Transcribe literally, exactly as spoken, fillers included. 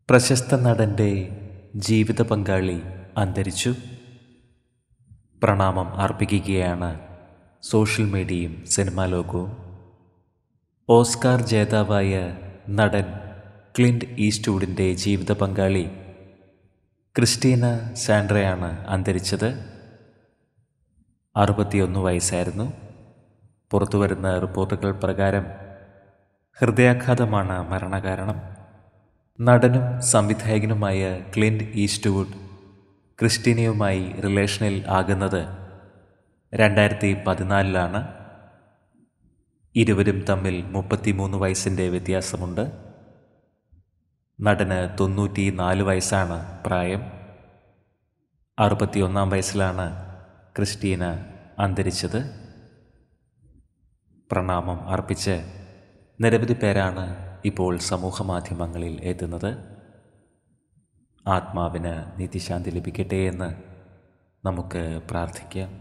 പ്രശസ്ത നടൻ്റെ ജീവിത പങ്കാളി അന്തരിച്ചു. പ്രണാമം അർപ്പിക്കുകയാണ് സോഷ്യൽ മീഡിയയും സിനിമാ ലോകവും. ഓസ്കാർ ജേതാവായ നടൻ ക്ലിൻ്റ് ഈസ്റ്റ്വുഡിൻ്റെ ജീവിത പങ്കാളി ക്രിസ്റ്റീന സാൻഡ്രയാണ് അന്തരിച്ചത്. അറുപത്തിയൊന്ന് വയസ്സായിരുന്നു. പുറത്തുവരുന്ന റിപ്പോർട്ടുകൾ പ്രകാരം ഹൃദയാഘാതമാണ് മരണകാരണം. നടനും സംവിധായകനുമായ ക്ലിൻ്റ് ഈസ്റ്റ്വുഡ് ക്രിസ്റ്റീനയുമായി റിലേഷനിൽ ആകുന്നത് രണ്ടായിരത്തി പതിനാലിലാണ്. ഇരുവരും തമ്മിൽ മുപ്പത്തിമൂന്ന് വയസ്സിൻ്റെ വ്യത്യാസമുണ്ട്. നടന് തൊണ്ണൂറ്റി നാല് വയസ്സാണ് പ്രായം. അറുപത്തിയൊന്നാം വയസ്സിലാണ് ക്രിസ്റ്റീന അന്തരിച്ചത്. പ്രണാമം അർപ്പിച്ച് നിരവധി പേരാണ് ഇപ്പോൾ സമൂഹ മാധ്യമങ്ങളിൽ എത്തുന്നത്. ആത്മാവിന് നിത്യശാന്തി ലഭിക്കട്ടെ എന്ന് നമുക്ക് പ്രാർത്ഥിക്കാം.